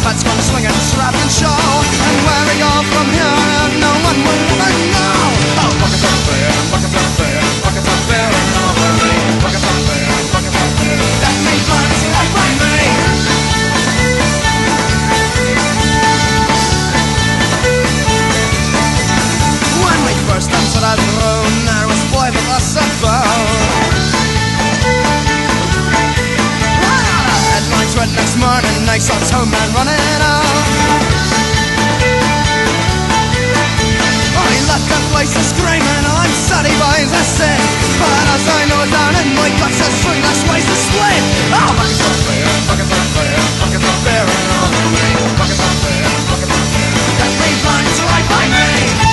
Trumpets gonna swing and trap and show. And where we go from here, no one will ever know. Oh, buckets of beer, buckets of beer, buckets of beer and over me. Buckets of beer, buckets of beer. That means money's right by me. When we first entered that room, there was 5 of us about. Headlines read next morning, I saw 2 men running out. I left the place screaming, I'm sorry boys, I said. But as I know down in my guts, there's 3 less ways to split. Oh, buckets of beer, buckets of beer, buckets of beer and all the way. Buckets of beer, buckets of beer. That means money's right by me.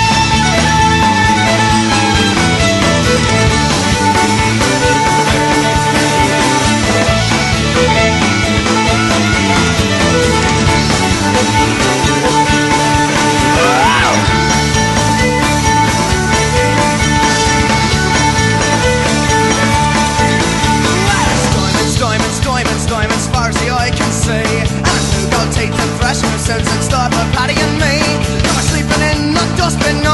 Diamonds, far as the eye can see. And a new gold teeth and fresh new suits and start for Paddy and me. Now we're sleeping in the dustbin.